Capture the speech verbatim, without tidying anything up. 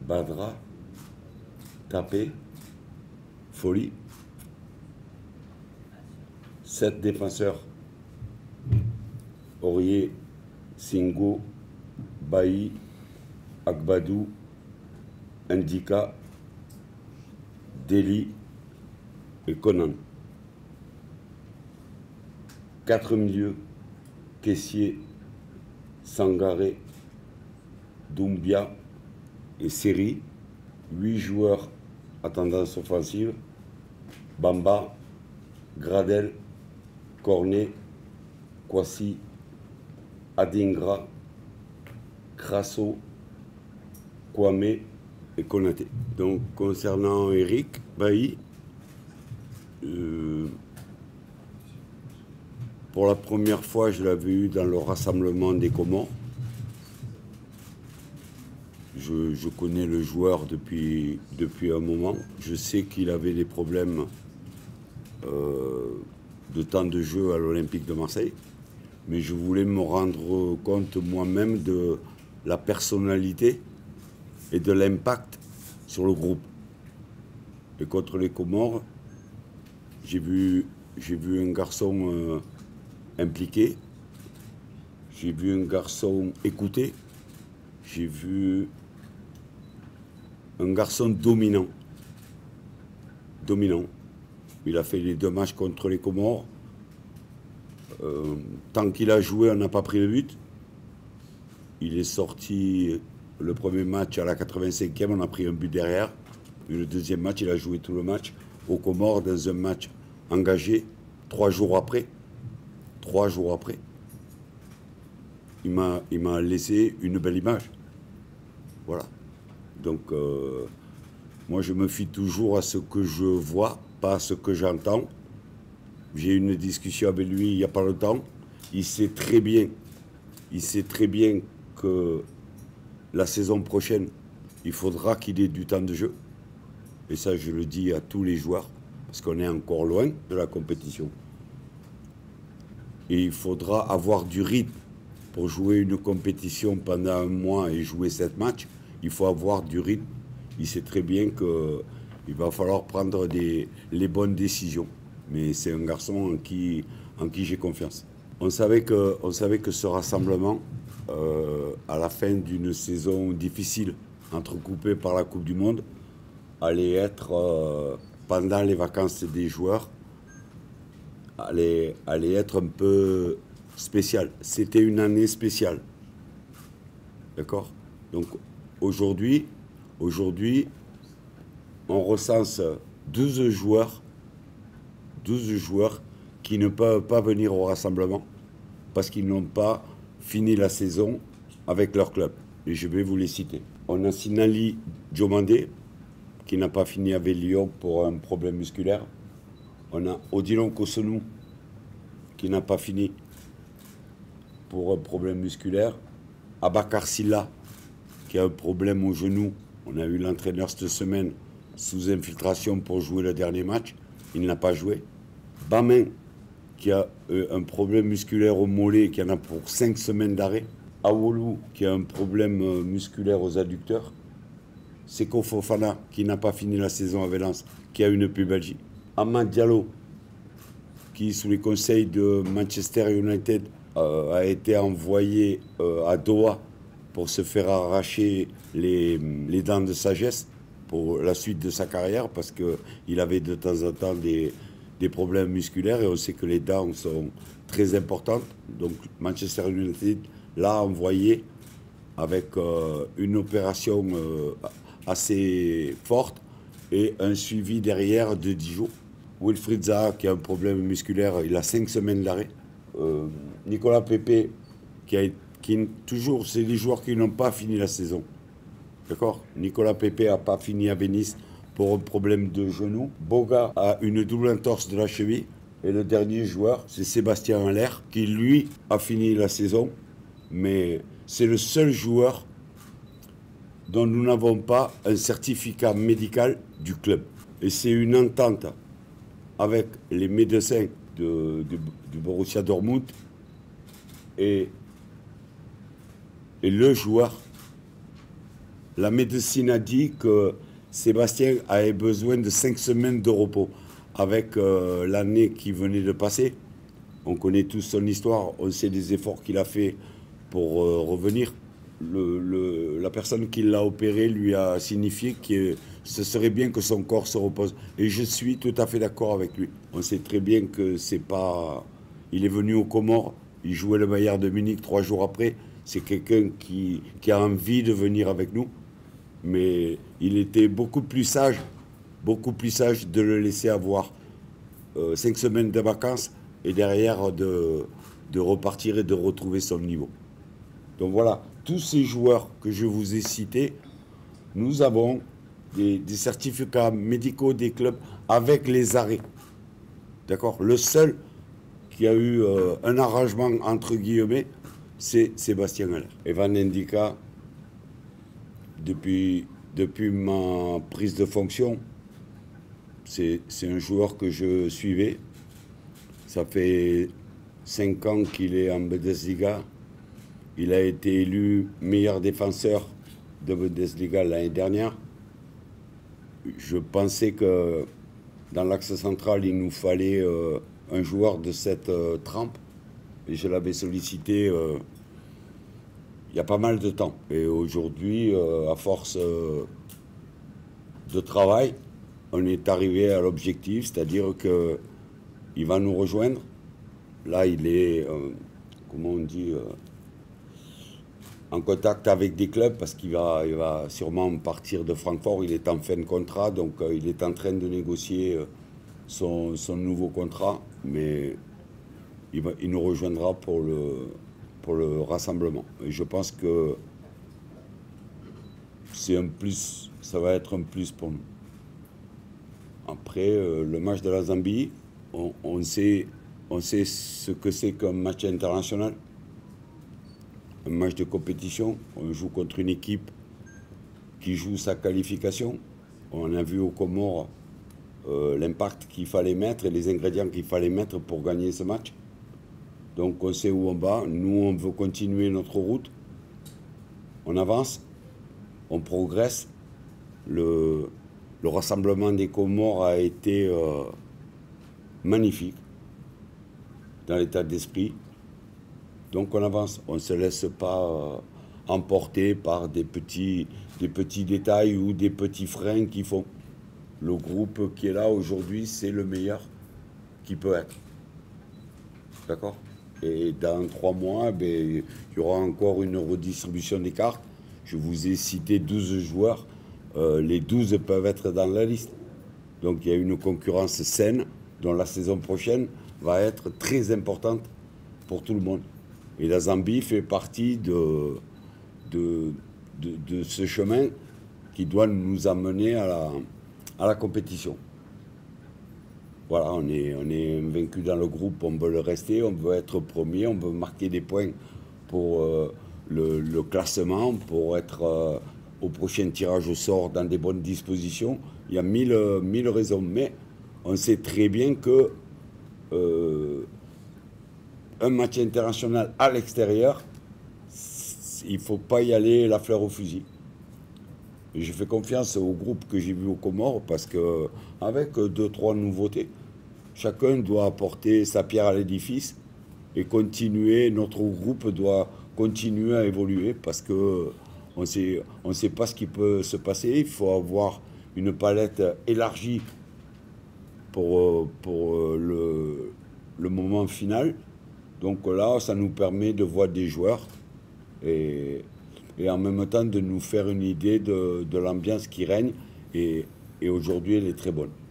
Badra, Tapé, Folie. Sept défenseurs. Aurier, Singo, Bailly, Agbadou, Indika, Deli et Conan. Quatre milieux, Caissier, Sangaré, Doumbia et Seri. Huit joueurs à tendance offensive, Bamba, Gradel, Cornet, Kwasi, Adingra, Crasso, Kwame et Konaté. Donc concernant Eric Bailly, euh, pour la première fois je l'avais eu dans le rassemblement des Comores. Je, je connais le joueur depuis, depuis un moment. Je sais qu'il avait des problèmes euh, de temps de jeu à l'Olympique de Marseille. Mais je voulais me rendre compte moi-même de la personnalité et de l'impact sur le groupe. Et contre les Comores, j'ai vu, j'ai vu un garçon euh, impliqué, j'ai vu un garçon écouté, j'ai vu un garçon dominant. Dominant. Il a fait les deux matchs contre les Comores. Euh, tant qu'il a joué, on n'a pas pris le but. Il est sorti le premier match à la quatre-vingt-cinquième, on a pris un but derrière. Et le deuxième match, il a joué tout le match aux Comores dans un match engagé. Trois jours après, trois jours après, il m'a, il m'a laissé une belle image. Voilà. Donc, euh, moi, je me fie toujours à ce que je vois, pas à ce que j'entends. J'ai eu une discussion avec lui il n'y a pas longtemps. Il sait très bien, il sait très bien que la saison prochaine, il faudra qu'il ait du temps de jeu. Et ça, je le dis à tous les joueurs, parce qu'on est encore loin de la compétition. Et il faudra avoir du rythme pour jouer une compétition pendant un mois et jouer sept matchs. Il faut avoir du rythme. Il sait très bien qu'il va falloir prendre des, les bonnes décisions. Mais c'est un garçon en qui, en qui j'ai confiance. On savait que, on savait que ce rassemblement, euh, à la fin d'une saison difficile, entrecoupée par la Coupe du Monde, allait être, euh, pendant les vacances des joueurs, allait, allait être un peu spécial. C'était une année spéciale. D'accord? Donc aujourd'hui, aujourd'hui, on recense douze joueurs, douze joueurs qui ne peuvent pas venir au rassemblement parce qu'ils n'ont pas fini la saison avec leur club. Et je vais vous les citer. On a Sinali Diomandé, qui n'a pas fini avec Lyon pour un problème musculaire. On a Odilon Kosonou, qui n'a pas fini pour un problème musculaire. Abakar Silla, qui a un problème au genou. On a eu l'entraîneur cette semaine sous infiltration pour jouer le dernier match. Il n'a pas joué. Bamin, qui a un problème musculaire au mollet, qui en a pour cinq semaines d'arrêt. Awolou, qui a un problème musculaire aux adducteurs. Seko Fofana, qui n'a pas fini la saison avec Lens, qui a une pubalgie. Amad Diallo, qui, sous les conseils de Manchester United, euh, a été envoyé euh, à Doha pour se faire arracher les, les dents de sagesse pour la suite de sa carrière, parce qu'il avait de temps en temps des, des problèmes musculaires, et on sait que les dents sont très importantes. Donc Manchester United l'a envoyé avec euh, une opération euh, assez forte et un suivi derrière de dix jours. Wilfried Zaha, qui a un problème musculaire, il a cinq semaines d'arrêt. Euh, Nicolas Pepe, qui a qui, toujours, c'est des joueurs qui n'ont pas fini la saison. D'accord? Nicolas Pepe n'a pas fini à Venise pour un problème de genou. Boga a une double entorse de la cheville. Et le dernier joueur, c'est Sébastien Haller, qui lui a fini la saison. Mais c'est le seul joueur dont nous n'avons pas un certificat médical du club. Et c'est une entente avec les médecins de, de, du Borussia Dortmund et, et le joueur la médecine a dit que Sébastien avait besoin de cinq semaines de repos. Avec euh, l'année qui venait de passer, on connaît tous son histoire, on sait les efforts qu'il a fait pour euh, revenir. Le, le, la personne qui l'a opéré lui a signifié que ce serait bien que son corps se repose. Et je suis tout à fait d'accord avec lui. On sait très bien que c'est pas... Il est venu aux Comores, il jouait le Bayern de Munich trois jours après. C'est quelqu'un qui, qui a envie de venir avec nous. Mais il était beaucoup plus sage, beaucoup plus sage de le laisser avoir euh, cinq semaines de vacances et derrière de, de repartir et de retrouver son niveau. Donc voilà, tous ces joueurs que je vous ai cités, nous avons des, des certificats médicaux des clubs avec les arrêts. D'accord? Le seul qui a eu euh, un arrangement entre guillemets, c'est Sébastien Haller. Evan Ndika, depuis, depuis ma prise de fonction, c'est un joueur que je suivais. Ça fait cinq ans qu'il est en Bundesliga. Il a été élu meilleur défenseur de Bundesliga l'année dernière. Je pensais que dans l'axe central, il nous fallait euh, un joueur de cette euh, trempe. Et je l'avais sollicité euh, il y a pas mal de temps. Et aujourd'hui, euh, à force euh, de travail, on est arrivé à l'objectif, c'est-à-dire qu'il va nous rejoindre. Là, il est, euh, comment on dit, euh, en contact avec des clubs parce qu'il va, il va sûrement partir de Francfort. Il est en fin de contrat, donc euh, il est en train de négocier euh, son, son nouveau contrat. Mais il, va, il nous rejoindra pour le, pour le rassemblement. Et je pense que c'est un plus, ça va être un plus pour nous. Après, euh, le match de la Zambie, on, on, sait, on sait ce que c'est qu'un match international. Un match de compétition, on joue contre une équipe qui joue sa qualification. On a vu aux Comores euh, l'impact qu'il fallait mettre et les ingrédients qu'il fallait mettre pour gagner ce match. Donc on sait où on va. Nous, on veut continuer notre route. On avance, on progresse. Le, le rassemblement des Comores a été euh, magnifique dans l'état d'esprit. Donc on avance, on ne se laisse pas euh, emporter par des petits, des petits détails ou des petits freins qui font. Le groupe qui est là aujourd'hui, c'est le meilleur qui peut être. D'accord? Et dans trois mois, ben, il y aura encore une redistribution des cartes. Je vous ai cité douze joueurs. Euh, les douze peuvent être dans la liste. Donc il y a une concurrence saine dont la saison prochaine va être très importante pour tout le monde. Et la Zambie fait partie de, de, de, de ce chemin qui doit nous amener à la, à la compétition. Voilà, on est, on est vaincu dans le groupe, on veut le rester, on veut être premier, on veut marquer des points pour euh, le, le classement, pour être euh, au prochain tirage au sort dans des bonnes dispositions. Il y a mille, mille raisons, mais on sait très bien que euh, un match international à l'extérieur, il ne faut pas y aller la fleur au fusil. Et je fais confiance au groupe que j'ai vu aux Comores parce qu'avec deux, trois nouveautés, chacun doit apporter sa pierre à l'édifice et continuer, notre groupe doit continuer à évoluer parce qu'on ne sait, on sait pas ce qui peut se passer. Il faut avoir une palette élargie pour, pour le, le moment final. Donc là, ça nous permet de voir des joueurs et, et en même temps de nous faire une idée de, de l'ambiance qui règne. Et, et aujourd'hui, elle est très bonne.